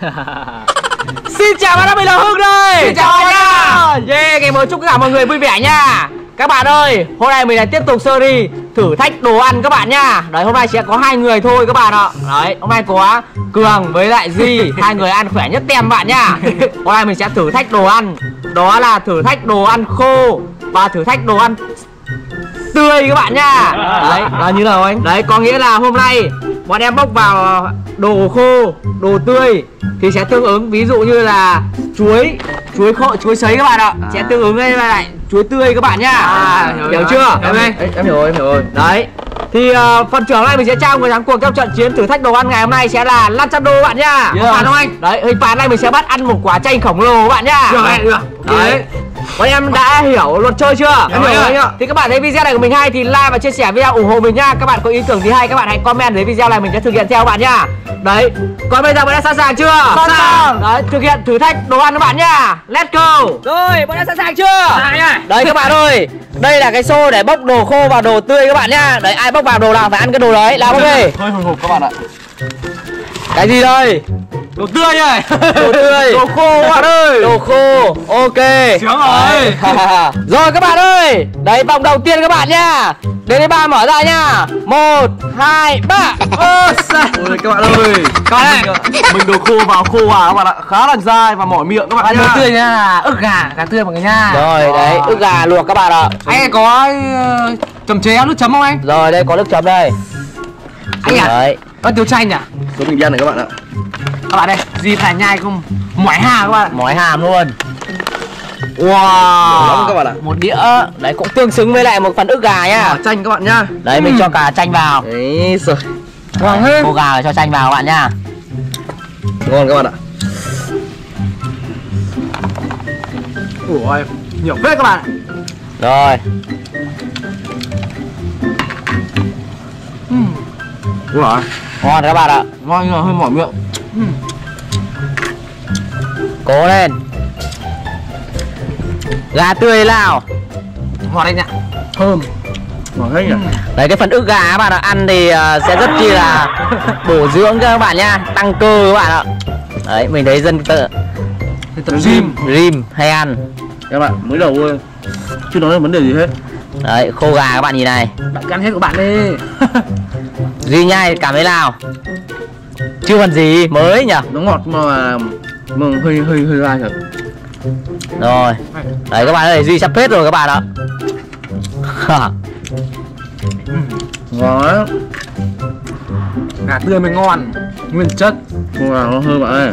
Xin chào các bạn, mình là Hưng đây. Xin chào các bạn nha. Yeah, ngày mới chúc tất cả mọi người vui vẻ nha. Các bạn ơi, hôm nay mình lại tiếp tục series thử thách đồ ăn các bạn nha. Đấy, hôm nay sẽ có 2 người thôi các bạn ạ. Đấy, hôm nay có Cường với lại Duy, 2 người ăn khỏe nhất tem bạn nha. Hôm nay mình sẽ thử thách đồ ăn. Đó là thử thách đồ ăn khô và thử thách đồ ăn tươi các bạn nha. Đấy, là như nào anh? Đấy, có nghĩa là hôm nay bọn em bốc vào đồ khô, đồ tươi thì sẽ tương ứng, ví dụ như là chuối khô, chuối sấy các bạn ạ, sẽ tương ứng với lại chuối tươi các bạn nhá. Hiểu chưa? Em hiểu rồi. Đấy. Thì phần thưởng này mình sẽ trao người thắng cuộc trong trận chiến thử thách đồ ăn ngày hôm nay sẽ là 500 đô bạn nhá. Phạt không anh? Đấy, hình phạt này mình sẽ bắt ăn một quả chanh khổng lồ bạn nhá. Được. Đấy. Bọn em đã hiểu luật chơi chưa? Em hiểu anh ạ. Thì các bạn thấy video này của mình hay thì like và chia sẻ video ủng hộ mình nhá. Các bạn có ý tưởng gì hay các bạn hãy comment dưới video này, mình sẽ thực hiện theo các bạn nhá. Đấy. Còn bây giờ bọn em sẵn sàng chưa? Sẵn sàng. Đấy, thực hiện thử thách đồ ăn các bạn nhá. Let's go. Rồi, bọn em sẵn sàng chưa? Sẵn sàng nhá. Đấy các bạn ơi, đây là cái xô để bốc đồ khô vào đồ tươi các bạn nhá. Đấy, ai bốc vào đồ nào phải ăn cái đồ đấy. Làm không đi? Hơi hồi hộp các bạn ạ. Cái gì đây? Đồ tươi này. Đồ tươi. Đồ khô các bạn ơi. Đồ khô. Ok. Sướng rồi. Rồi các bạn ơi, đấy vòng đầu tiên các bạn nhá. Đến đây 3 mở ra nhá. 1, 2, 3. Ôi các bạn ơi. Các bạn ơi, mình đồ khô vào khô vào các bạn ạ. Khá là dai và mỏi miệng các bạn nhá. Đồ tươi nhá là ức gà tươi mọi người nha. Rồi đấy, ức gà luộc các bạn ạ. Anh có chấm chế nước chấm không anh? Rồi đây có nước chấm đây. Anh à? Đấy. Có tiêu chanh à? Có bình dân này các bạn ạ. Các bạn đây, gì phải nhai không? Mỏi hà các bạn. Mỏi hàm luôn. Wow. Lắm các bạn ạ. Một đĩa. Đấy cũng tương xứng với lại một phần ức gà nhá. Chanh các bạn nhá. Đấy mình cho cả chanh vào. Đấy rồi. Ngon hết. Khô gà cho chanh vào các bạn nhá. Ngon các bạn ạ. Ủa, nhiều phết các bạn ạ. Rồi. Ủa, ngon các bạn ạ. ngon nhưng mà hơi mỏi miệng. Cố lên. Gà tươi nào. Ngọt anh ạ. Thơm. Ngọt hết nhỉ. Đấy cái phần ức gà các bạn ạ, ăn thì sẽ rất chi là bổ dưỡng các bạn nha, tăng cơ các bạn ạ. Đấy mình thấy dân tập gym hay ăn. Các bạn mới đầu thôi, chưa nói vấn đề gì hết. Đấy khô gà các bạn nhìn này. Bạn ăn hết của bạn đi. Duy nhai cảm thấy nào? Chưa còn gì mới nhỉ? Nó ngọt mà hơi dai thật. Rồi. Đấy các bạn ơi, Duy sắp hết rồi các bạn ạ. Ngon. Gà tươi mới ngon, nguyên chất. Khô gà nó hơi bạn ơi.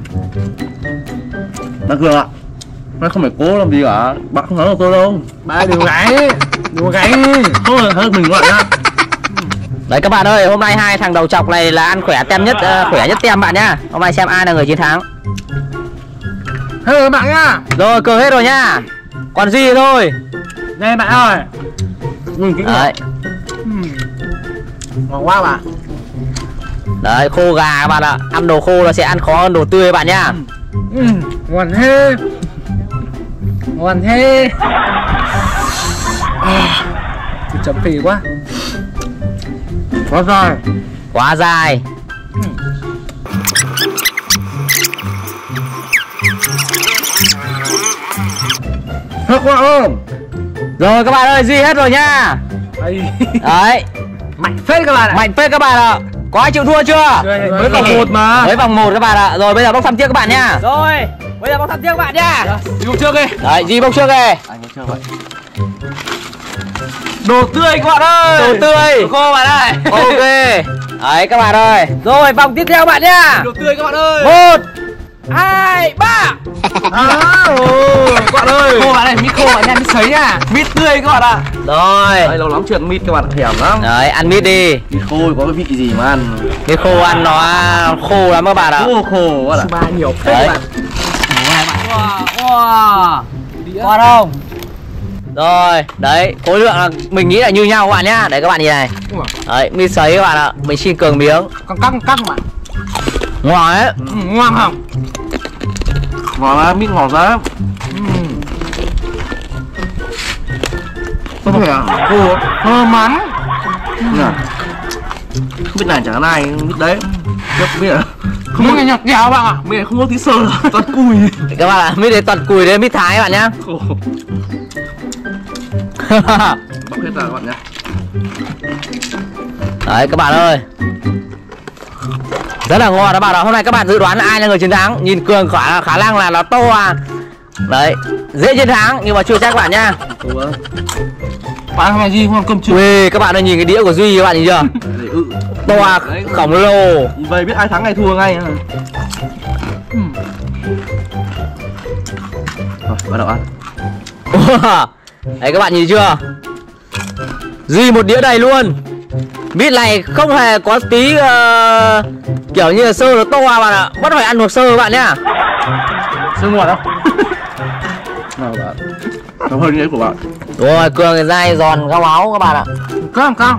Bác Cường ạ, nó không phải cố làm gì cả, bạn không nói được tôi đâu. Bạn đừng gáy thôi hơn mình gọi nhá. Đấy các bạn ơi, hôm nay 2 thằng đầu chọc này là ăn khỏe tem nhất, khỏe nhất tem bạn nhá. Hôm nay xem ai là người chiến thắng. Hết rồi bạn nhá. Rồi Cường hết rồi nhá. Còn Duy thôi. Đây bạn ơi. Đấy. Ngon quá bạn. Đấy khô gà các bạn ạ. Ăn đồ khô nó sẽ ăn khó hơn đồ tươi bạn nhá. Ngon thế. Ngon thế. Chấm phì quá. Quá dài. Quá dài. Hết quá không? Rồi các bạn ơi, Duy hết rồi nhá. Đấy. Mạnh phết các bạn ạ. Mạnh phết các bạn ạ. Có ai chịu thua chưa? Mới vòng 1 mà. Mới vòng 1 các bạn ạ. Rồi bây giờ bốc thăm tiếp các bạn nhá. Rồi, bây giờ bốc thăm tiếp các bạn nhá. Duy bốc trước đi. Đấy, Duy bốc trước đi. Anh bốc trước vậy. Đồ tươi các bạn ơi. Đồ tươi. Đồ khô bạn ơi. Ok. Đấy các bạn ơi. Rồi vòng tiếp theo các bạn nhá. Đồ tươi các bạn ơi. 1, 2, 3. Các bạn ơi. Khô bạn này, mít khô bạn nha, mít sấy à. Mít tươi các bạn ạ. Rồi. Đây lâu lắm chưa ăn mít các bạn, thèm lắm. Đấy, ăn mít đi. Mít khô có cái vị gì mà ăn. Mít khô ăn nó khô lắm các bạn ạ. Khô các bạn ạ. Ba nhiều phết các bạn. Wow. Ngon không? Rồi, đấy, khối lượng là mình nghĩ là như nhau các bạn nhá. Đấy các bạn nhìn này. Đấy, mít sấy các bạn ạ. Mình xin Cường miếng. Căng các bạn. Ngon đấy. Ngon không? Ngon lắm, mít ngọt lắm. Có thể à? Khô, thơm mắn. Không biết này chẳng ai biết đấy. Không biết à? Không có nghe nhạc nhào bạn ạ. Mẹ không có tí sơ là toàn cùi. Các bạn ạ, mít đấy toàn cùi đấy, mít Thái các bạn nhá. Bóc hết ra các bạn nhá. Đấy các bạn ơi, rất là ngon đó bạn ạ. Hôm nay các bạn dự đoán là ai là người chiến thắng? Nhìn Cường khả năng là nó to à. Đấy, dễ chiến thắng nhưng mà chưa chắc các bạn nhá. Bạn hôm nay Duy không ăn cơm chưa? Ui, các bạn ơi nhìn cái đĩa của Duy các bạn nhìn chưa? To khổng lồ. Vậy biết ai thắng ai thua ngay. Rồi, bắt đầu ăn. Đấy các bạn nhìn chưa? Duy một đĩa đầy luôn. Mít này không hề có tí kiểu như là sơ nó to à bạn ạ. Bắt phải ăn một sơ các bạn nhá. Sơ ngọt không? Nào bạn. Nó hơn cái của bạn. Đúng rồi, Cường thì dai giòn gao áo các bạn ạ. Cao.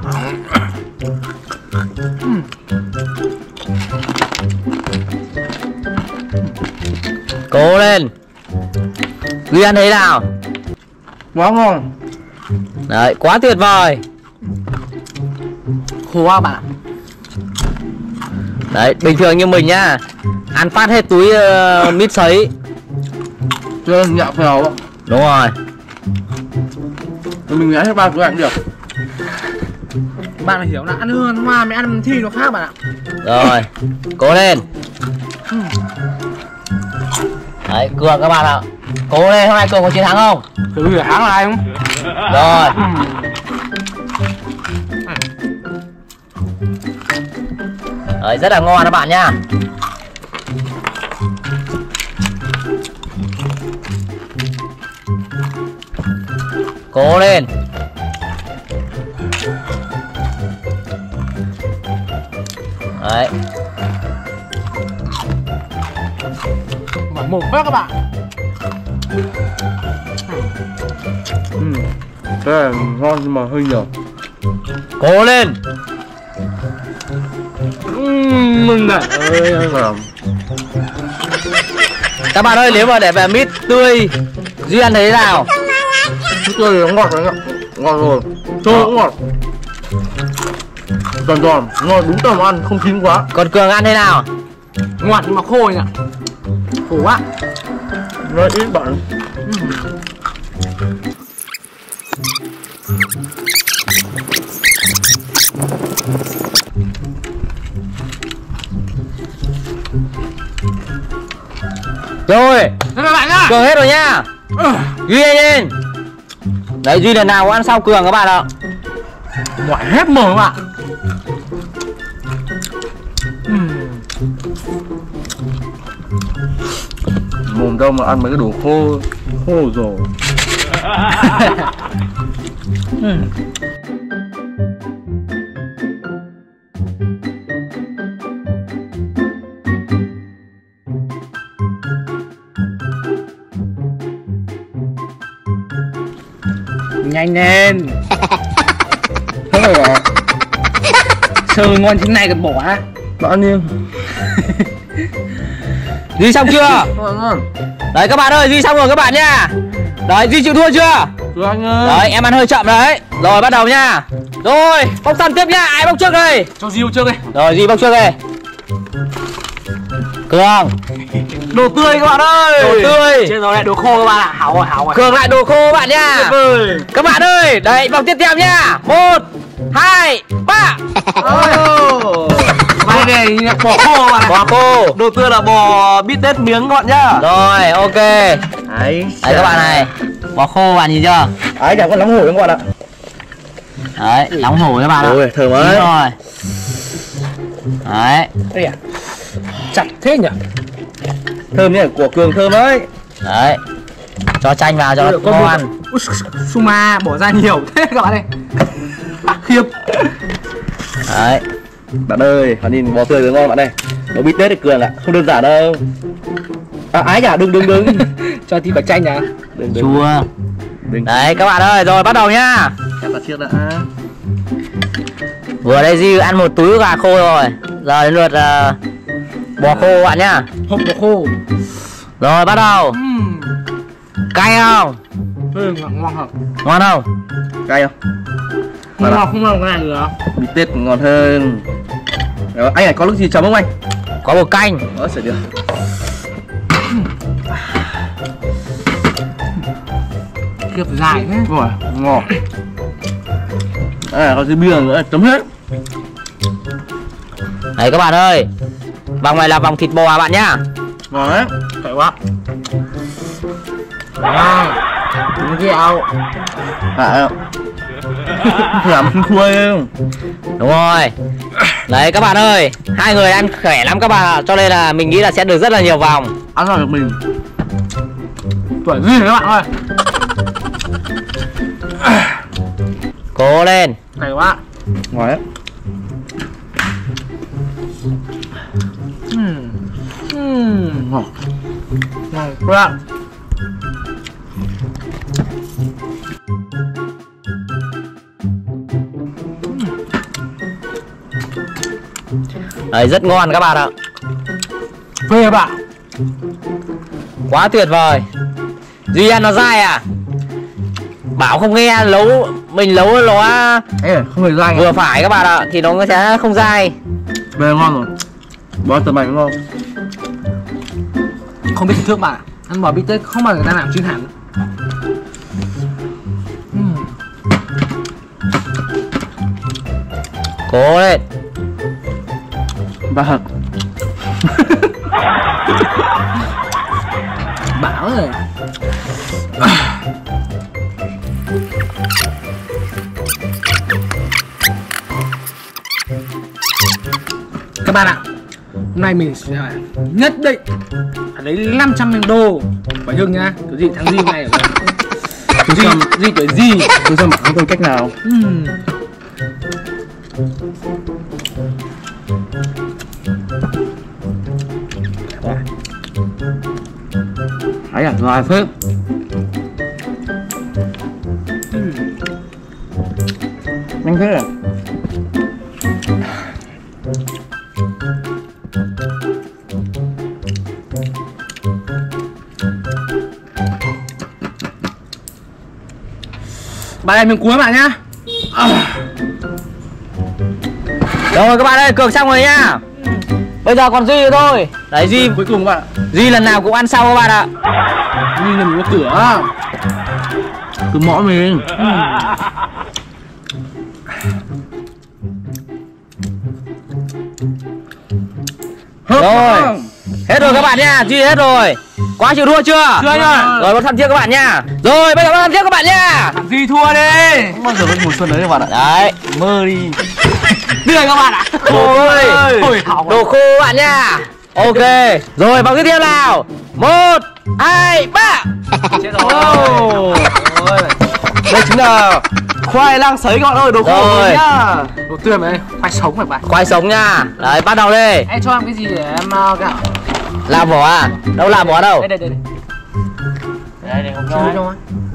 Cố lên. Duy ăn thấy nào? Quá ngon. Đấy, quá tuyệt vời. Khô quá bạn ạ. Đấy, bình thường như mình nhá, ăn phát hết túi mít sấy. Chưa nhạo phèo không? Đúng rồi. Mình nghĩ hết 3 cái ăn được. Bạn phải hiểu là ăn hơn hoa mới ăn thi nó khác bạn ạ. Rồi, cố lên. Đấy, Cường các bạn ạ. Cố lên, hôm nay Cường có chiến thắng không? Thử hiểu thắng là ai không? Rồi. Đấy, rất là ngon các bạn nhá. Cố lên. Đấy. Mở mồm quá các bạn. Cái này ngon nhưng mà hơi nhiều. Cố lên. Mừng này ơi. Các bạn ơi, nếu mà để về mít tươi Duy ăn thấy thế nào? Mít tươi nó ngọt đấy ạ. Ngon rồi. Trôi cũng ngọt. Giòn, ngon đúng tầm ăn, không chín quá. Còn Cường ăn thế nào? Ngọt nhưng mà khô nhỉ. Khổ quá. Nó ít bạn. Rồi, Các bạn nhá. Cường hết rồi nhá. Duy lên. Đấy, Duy lần nào cũng ăn sau Cường các bạn ạ. Ngoại hết mồm các bạn. Mồm đâu mà ăn mấy cái đồ khô rồi. Nhanh lên. Thế này à? Sơ ngon thế này còn bỏ á. Bạn ăn đi. Duy xong chưa? Ngon. Đấy các bạn ơi, Duy xong rồi các bạn nhá. Đấy, Duy chịu thua chưa? Thưa anh ơi. Đấy, em ăn hơi chậm đấy. Rồi, bắt đầu nha. Rồi, bốc thăm tiếp nhá. Ai bốc trước đây? Cho Diêu trước đây. Rồi, Duy bốc trước đây. Cường. Đồ tươi các bạn ơi. Đồ tươi. Chết rồi lại đồ khô các bạn ạ. Hảo rồi. Cường lại đồ khô các bạn nhá. Các bạn ơi, đấy, vòng tiếp theo nhá. 1, 2, 3. Đây này, bò khô bạn. Bò khô. Đồ tươi là bò bít tết miếng các bạn nhá. Rồi, ok. Đấy Đấy các bạn này. Bò khô bạn nhìn chưa? Đấy, chẳng có nóng hổi các bạn ạ. Đấy, nóng hổi các bạn ạ. Ôi, thơm ấy. Đúng rồi. Đấy. Đây à. Chặt thế nhỉ. Thơm nhỉ, của Cường thơm đấy. Đấy. Cho chanh vào cho nó ngon. Suma bỏ ra nhiều thế các bạn ơi. Khiếp. Đấy. Bạn ơi, bạn nhìn bò tươi rồi ngon bạn này. Nó bít tết thì Cường ạ, không đơn giản đâu. À, ái nhỉ, đừng. Cho tí bạch chanh nhá. Đừng. Chua. Đấy các bạn ơi, rồi bắt đầu nhá. Em đặt chiếc đã. Vừa đây Duy ăn một túi gà khô rồi. Giờ đến lượt bò khô bạn nhá. Hộp bò khô. Rồi bắt đầu. Cay không? Ngon không? Ngon không? Cay không? Không ngon cái này nữa. Bít tết ngon hơn. Anh này có nước gì chấm không anh? Có bột canh. Sẽ được. Kiếp dài thế. Rồi, ngon. Có gì bia nữa, chấm hết. Đấy các bạn ơi, vòng này là vòng thịt bò bạn nhá. Ngon đấy. Phải quá. Đúng kẹo. Làm xinh khuây không? Đúng rồi. Đấy các bạn ơi, hai người ăn khỏe lắm các bạn ạ. Cho nên là mình nghĩ là sẽ được rất là nhiều vòng. Ăn vào được mình. Tuổi gì các bạn ơi. Cố lên. Phải quá. Ngon đấy. Ngon. Ngon quá. Đấy rất ngon các bạn ạ. Phê các bạn. Quá tuyệt vời. Duy ăn nó dai à? Bảo không nghe nấu, mình nấu nó Không hề dai. vừa phải các bạn ạ, thì nó sẽ không dai. Về ngon rồi. Bò tầm mày ngon. Không biết thưởng thức bạn ạ. Ăn bò bít tết không bao giờ người ta làm chín hẳn. Cố lên. Ba thật. Bảo rồi. Các bạn ạ, hôm nay mình sẽ nhất định phải lấy 500.000 đô phải Hưng nhá. Cái gì thằng Di này ở đây. Di tuổi gì? Tôi xem bảo tôi cách nào. Ấy à, ngoài phết. Nhanh thế à? Bạn này mình cuối bạn nhá. Rồi các bạn ơi, cược xong rồi nhá. Bây giờ còn Duy nữa thôi. Đấy Duy Cuối cùng các bạn ạ. Duy lần nào cũng ăn sau các bạn ạ. Như là mình có cửa. Cứ mõi mình. Rồi, hết rồi các bạn nha, Duy hết rồi. Quá chịu thua chưa? Chưa nhá. Rồi một thằng tiếp các bạn nha. Rồi bây giờ một thằng tiếp các bạn nha. Thằng Di thua đi. Không bao giờ vẫn mùa xuân đấy các bạn ạ. Đấy, mơ đi. Đưa các bạn ạ. Ôi, Ôi hỏng. đồ khô bạn nha. Ok, rồi vòng tiếp theo nào. 1, 2, 3. Chết rồi. Đây chính là Khoai lang sấy các bạn ơi, đồ khô Rồi. nhá. Đồ tươi mà đây, khoai sống phải bạn. khoai sống nha. Đấy, bắt đầu đi. Em cho em cái gì để em gạo. Làm vỏ à? Đâu làm vỏ đâu? Đây. Đây không Cho cho.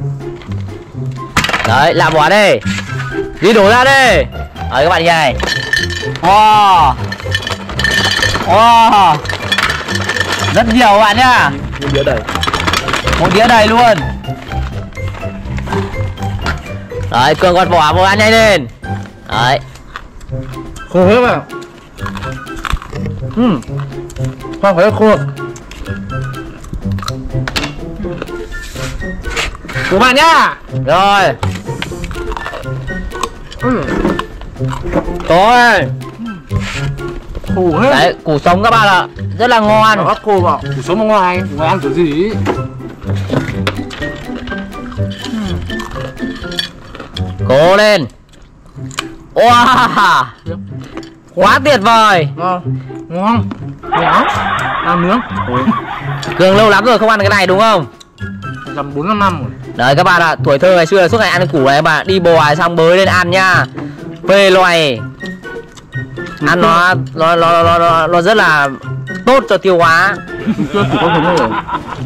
Đấy, làm vỏ đi. Đi đổ ra đi. Đấy các bạn nhìn này. Wow. Wow. Rất nhiều các bạn nhá. Một đĩa đầy. Một đĩa đầy luôn. Đấy, Cường gọt vỏ vô ăn nhanh lên. Đấy. Khô hết vào. Khoan phải khô. Của bạn nhá. Rồi. Rồi. Khổ hết. Đấy, củ sống các bạn ạ. Rất là ngon. Bắt khô vào. Củ sống ở ngoài. Ngoài ăn kiểu gì? Cố lên. Wow. Quá tuyệt vời. Ngon. Ngon. Ngon. Làm nướng. Cường lâu lắm rồi không ăn cái này đúng không? Tầm 4-5 năm rồi. Đấy các bạn ạ, tuổi thơ ngày xưa là suốt ngày ăn cái củ này các bạn. Đi bò xong bới lên ăn nha. Phê loài. Ăn nó rất là tốt cho tiêu hóa. Chưa chỉ có sống rồi.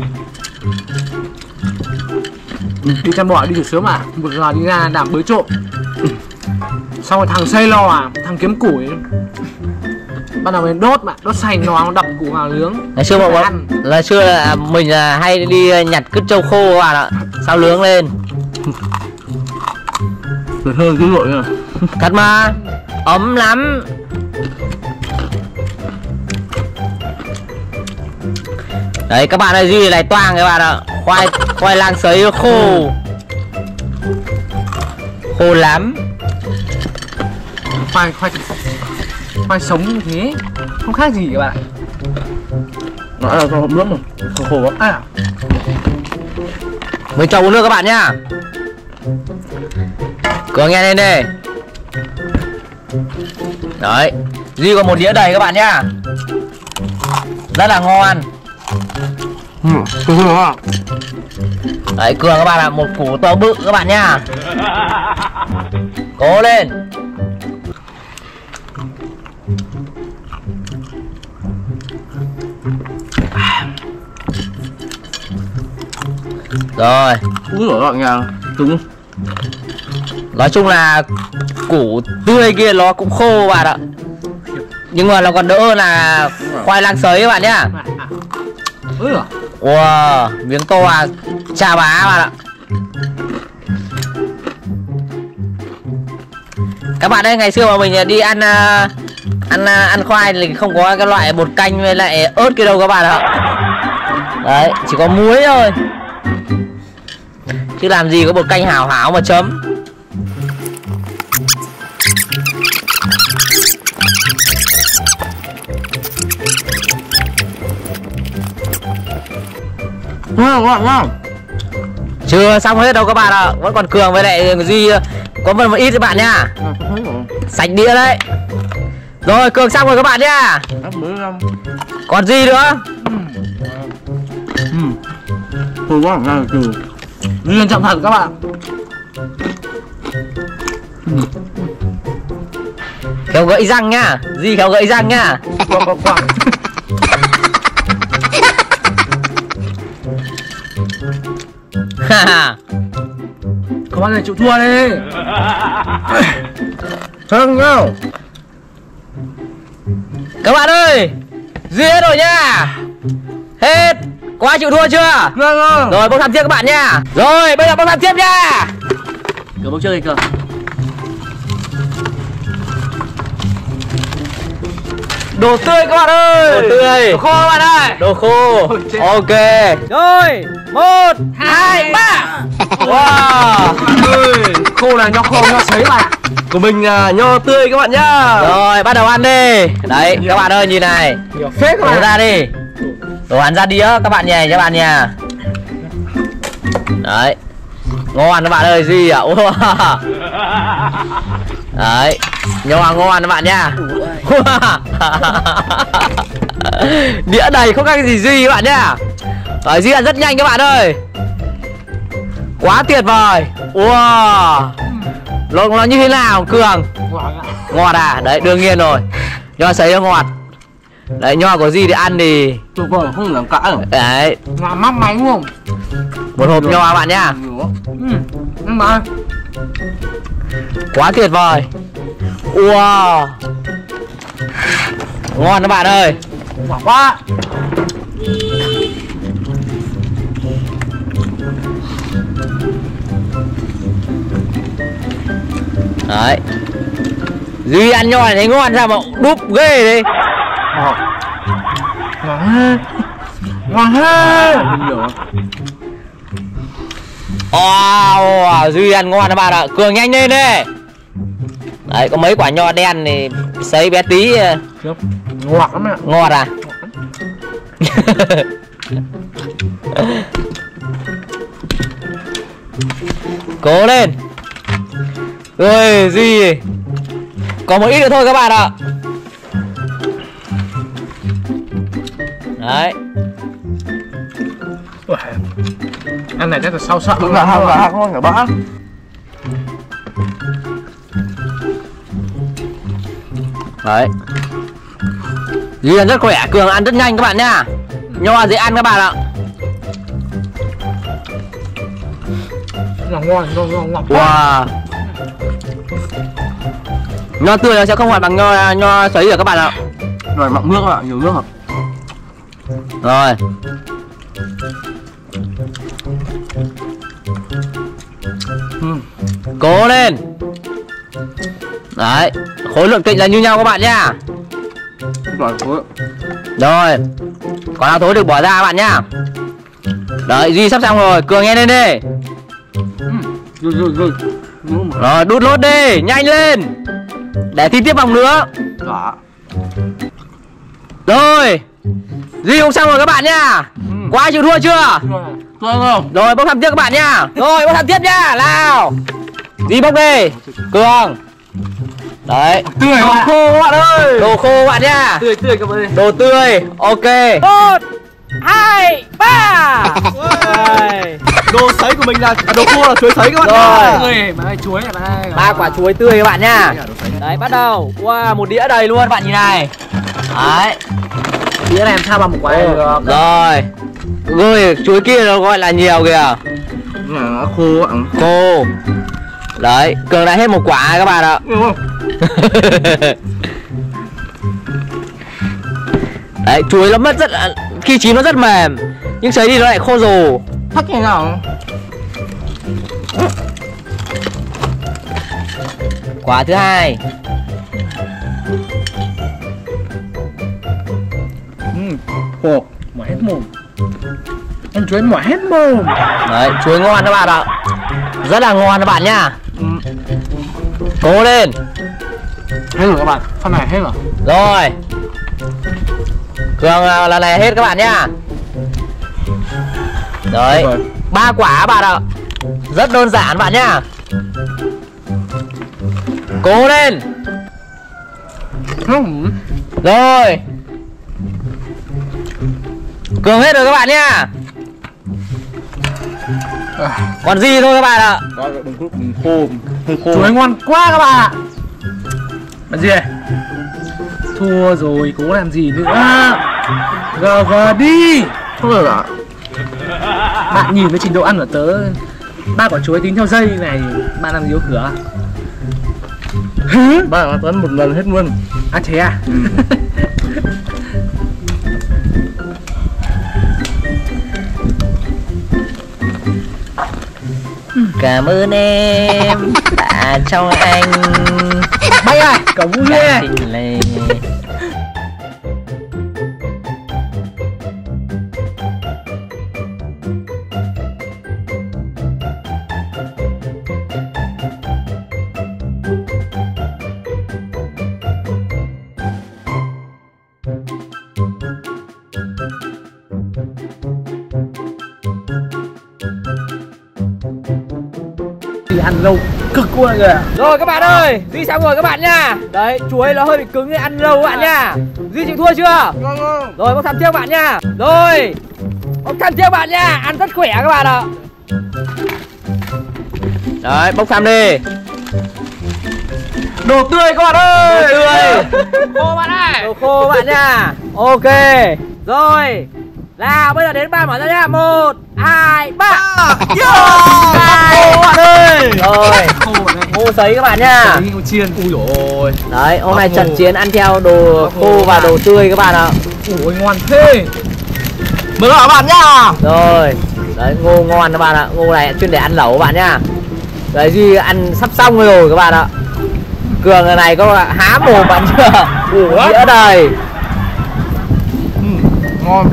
Đi chăn bò đi từ sớm à. Một giờ đi ra đảm bới trộm. Xong rồi thằng xây lo à, thằng kiếm củi. Bắt đầu mình đốt mà, đốt sành nó đập củ vào nướng. Ngày xưa ngày xưa là mình là hay đi nhặt cứt trâu khô các bạn ạ. Sau nướng lên. Tuổi thơ dữ dội à. Thật mà. Ấm lắm. Đấy các bạn ơi, Duy này toang các bạn ạ. Khoai lang sấy khô. Khô lắm. Khoai sống như thế không khác gì các bạn. Nó là cho hộp nước rồi. Khô lắm. À, Mình cho uống nước các bạn nhá. Cường nghe lên đây. Đấy, Duy có một đĩa đầy các bạn nhá. Rất là ngon. Đấy, Cường các bạn ạ, một củ to bự các bạn nhá. Cố lên. Rồi. Úi giời ơi nhà cứng. Nói chung là củ tươi kia nó cũng khô bạn ạ. Nhưng mà nó còn đỡ hơn là khoai lang sấy các bạn nhá. Wow, miếng to à, chà bá bạn ạ. Các bạn ơi, ngày xưa mà mình đi ăn khoai thì không có cái loại bột canh với lại ớt kia đâu các bạn ạ. Đấy, chỉ có muối thôi. Chứ làm gì có bột canh hảo hảo mà chấm. Ngon ngon. Chưa xong hết đâu các bạn ạ. Vẫn còn Cường với lại Duy có một ít các bạn nhá. Sạch đĩa đấy. Rồi Cường xong rồi các bạn nhá. Còn gì nữa? Thôi quá ngon rồi. Liên trọng thật các bạn. Khéo gãy răng nhá. Duy khéo gãy răng nhá. Các bạn này chịu thua đi. Thơm nhau. Các bạn ơi, Duy hết rồi nhá. Hết. Có ai chịu thua chưa? Vâng. Rồi bốc thăm tiếp các bạn nhá. Rồi bây giờ bốc thăm tiếp nhá. Cửa bốc chơi cơ. Đồ tươi các bạn ơi. Đồ tươi. Đồ khô các bạn ơi. Đồ khô. Ok. Rồi 1, 2, 3. Wow. Khô là nho khô nho sấy bạn. Của mình là nho tươi các bạn nhá. Rồi bắt đầu ăn đi. Đấy các bạn ơi, nhìn này. Phết các Đổ bạn. ra đi. Đồ ăn ra đĩa các bạn nhé, các bạn nha. Đấy. Ngon các bạn ơi, gì ạ? Wow. Đấy. Nho ngon các bạn nha. Đĩa đầy không khác gì Duy các bạn nhá. Rồi Duy ăn rất nhanh các bạn ơi. Quá tuyệt vời. Wow. Nó như thế nào Cường? Ngọt à? Đấy đương nhiên rồi. Nho sấy nó ngọt. Đấy nho của Duy thì ăn thì Tuyệt vời không làm cãi rồi. đấy. Ngon mắc máy đúng không? Một hộp nho các bạn nhá. Nhưng mà Quá tuyệt vời. Wow. Ngon các bạn ơi. quả quá. Đấy. Duy ăn nho này thấy ngon sao mà đúp ghê đấy. Ngon ha. Ngon ha. Wow, Duy ăn ngon các bạn ạ. Cường nhanh lên đi. Đấy có mấy quả nho đen thì sấy bé tí. Ngọt lắm ạ. Ngọt à? Cố lên. Ôi Duy. Còn một ít nữa thôi các bạn ạ. Đấy. Ăn này chắc là sau sợ. Đúng là ngon cả bã. Đấy. Duy ăn rất khỏe, Cường ăn rất nhanh các bạn nhá. Nho dễ ăn các bạn ạ. Ngon. Wow. Nho tươi nó sẽ không hoạt bằng nho sấy được các bạn ạ. Rồi mọng nước các bạn, nhiều nước ạ. Rồi. Cố lên. Đấy. Khối lượng thịt là như nhau các bạn nhá. Rồi khối. Rồi. Còn nào thối được bỏ ra các bạn nhá. Đấy, Duy sắp xong rồi, Cường nhanh lên đi. Rồi. Rồi, đút lốt đi, nhanh lên. Để thi tiếp vòng nữa. Đó. Rồi, Duy cũng xong rồi các bạn nhá. Có ai chịu thua chưa? Tôi không? Rồi, bốc thăm tiếp các bạn nhá. Rồi, bốc thăm tiếp nhá, nào. Duy bốc đi, Cường. Đấy, Tươi đồ khô các bạn ơi. Đồ khô các bạn nhá. Tươi các bạn ơi. Đồ tươi, ok. 1, 2, 3. Đồ sấy của mình là đồ khô là chuối sấy các bạn. Rồi. Tươi, bạn ơi chuối này bạn ơi. 3 quả chuối tươi các bạn nhá. Đấy, bắt đầu. Wow, một đĩa đầy luôn các bạn nhìn này. Đấy. Đĩa này làm sao bằng một quả này được. Rồi. Ôi, chuối kia nó gọi là nhiều kìa. Nó khô ạ. Khô. Đấy, Cường đã hết một quả các bạn ạ. Đấy, chuối nó mất rất là, khi chín nó rất mềm, nhưng sấy đi nó lại khô rồ. Thắc như nào? Quả thứ hai. Khô. Mỏi hết mồm. Ăn chuối mỏi hết mồm. Đấy, chuối ngon các bạn ạ. Rất là ngon các bạn nhá. Cố lên. Hết rồi các bạn. Phần này hết rồi. Rồi. Cường lần này hết các bạn nhá. Đấy, 3 quả các bạn ạ. Rất đơn giản các bạn nhá. Cố lên. Rồi. Cường hết rồi các bạn nhá. Còn gì thôi các bạn ạ. Đừng khô, hơi khô. Chuối ngon quá các bạn ạ. Bạn gì này? Thua rồi, cố làm gì nữa. Gờ đi. Không được ạ. Bạn nhìn với trình độ ăn của tớ, 3 quả chuối tính theo giây này, bạn làm gì có cửa. Bạn nó tấn một lần hết luôn. À thế à? Cảm ơn em đã cho anh Bay à, cậu vui ghê. tình lệ. Thì ăn lâu cực quá rồi. Rồi các bạn ơi, Duy xong rồi các bạn nha. Đấy, chuối nó hơi bị cứng nên ăn lâu các bạn nha. Duy chịu thua chưa? Rồi, bốc thăm tiếp các bạn nha. Rồi, bốc thăm tiếp các bạn nha. Ăn rất khỏe các bạn ạ. Đấy, bốc thăm đi. Đồ tươi các bạn ơi. Đồ tươi. Khô bạn ơi. Đồ khô bạn nha. Ok. Rồi. Nào, bây giờ đến 3 mở ra nha. 1, 2, 3. Khô bạn ơi. Rồi. Khô sấy các bạn nha. Ngô chiên. Ui dồi ôi. Đấy, hôm nay trận chiến ăn theo đồ khô và đồ tươi các bạn ạ. Ui ngon thế. Mời các bạn nhá. Rồi. Đấy, ngô ngon các bạn ạ. Ngô này chuyên để ăn lẩu các bạn nhá. Đấy, Duy ăn sắp xong rồi các bạn ạ. Cường người này có há mồm bạn chưa? Đĩa đầy. Ngon.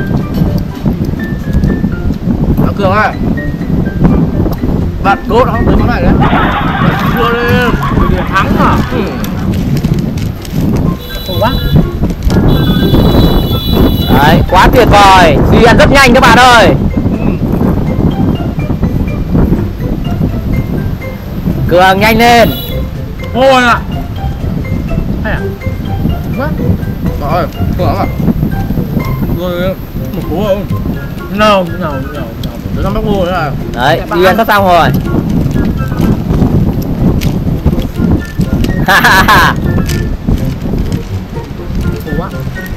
Cường ơi, bạn đốt nó tới món này đấy. Bạn chưa lên để thắng à? Khổ quá. Đấy, quá tuyệt vời. Duy ăn rất nhanh các bạn ơi. Cường nhanh lên. Ôi ạ. Hay à? Quá. Rồi, Cường à. Rồi, một cú không? No. Để nó mắc vô nữa này. Đấy, Duy ăn sắp xong rồi. Khổ quá.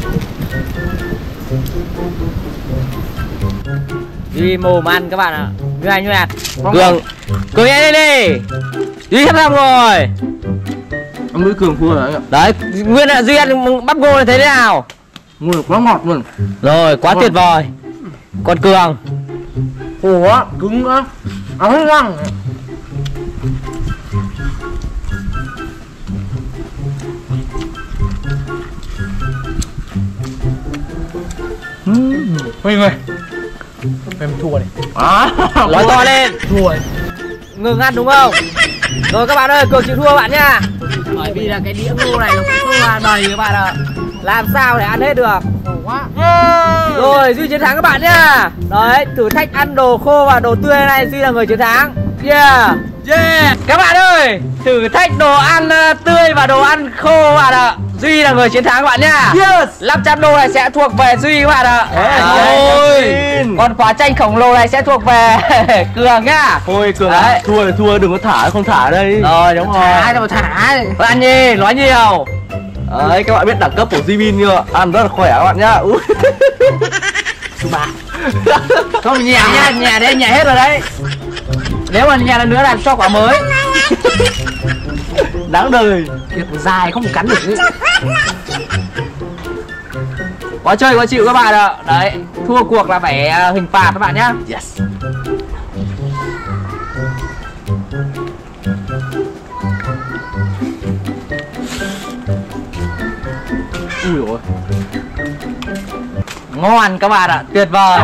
Duy mồm ăn các bạn ạ. Như này. Cường nhanh lên đi. Duy sắp xong rồi. Ăn mũi Cường thua rồi. Đấy, Nguyên ạ, Duy ăn bắp ngô này thấy thế nào? Mùi quá ngọt luôn. Rồi, quá tuyệt vời. Còn Cường. Khổ quá, cứng nữa. Áo hết răng. Huy người em thua này. Nói to lên. Thua này. Ngừng ăn đúng không? Rồi các bạn ơi, Cường chịu thua bạn nha. Bởi vì là cái đĩa ngô này nó cũng là đầy các bạn ạ. Làm sao để ăn hết được? Quá. Rồi Duy chiến thắng các bạn nhá. Đấy, thử thách ăn đồ khô và đồ tươi này, Duy là người chiến thắng. Yeah. Yeah. Các bạn ơi, thử thách đồ ăn tươi và đồ ăn khô các bạn ạ. Duy là người chiến thắng các bạn nhá. Yes. 500 đô này sẽ thuộc về Duy các bạn ạ. Ôi. Còn quả chanh khổng lồ này sẽ thuộc về Cường nhá. Thôi Cường đấy. Thua thì thua, đừng có thả, không thả đây. Rồi đúng rồi. Thả cho mà thả. Ăn đi, nói nhiều. Đấy, các bạn biết đẳng cấp của Jimin chưa? Ăn rất là khỏe các bạn nhá. Chú bà. Không nhẹ nha, nhẹ đấy, nhẹ hết rồi đấy. Nếu mà nhẹ lần nữa là cho quả mới. Đáng đời. Việc dài không cắn được nữa. Quá chơi quá chịu các bạn ạ. Đấy, thua cuộc là phải hình phạt các bạn nhá. Yes. Ui dồi ôi. Ngon các bạn ạ, tuyệt vời.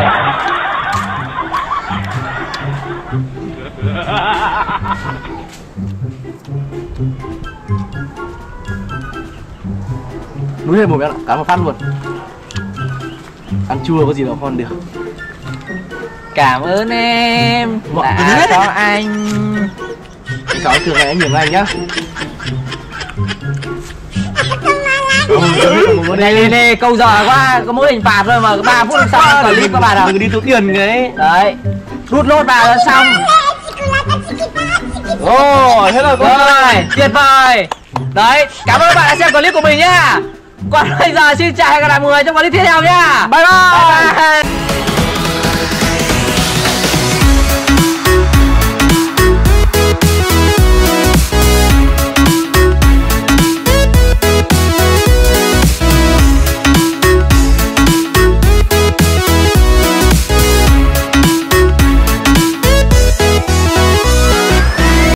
Núi lên một mẹ ạ, cắn một phát luôn. Ăn chua có gì đâu con được. Cảm ơn em đã cho anh. Cháu Cường này anh nhường anh nhá. Đây, câu giờ quá, có mỗi hình phạt thôi mà 3 phút xong clip các bạn ạ. Đừng đi tốn tiền cái. Đấy, rút lốt vào là xong. Ồ, thế là có Rồi, tuyệt vời. Đấy, cảm ơn các bạn đã xem clip của mình nhá. Còn bây giờ xin chào và hẹn gặp lại mọi người trong clip tiếp theo nhá. Bye bye.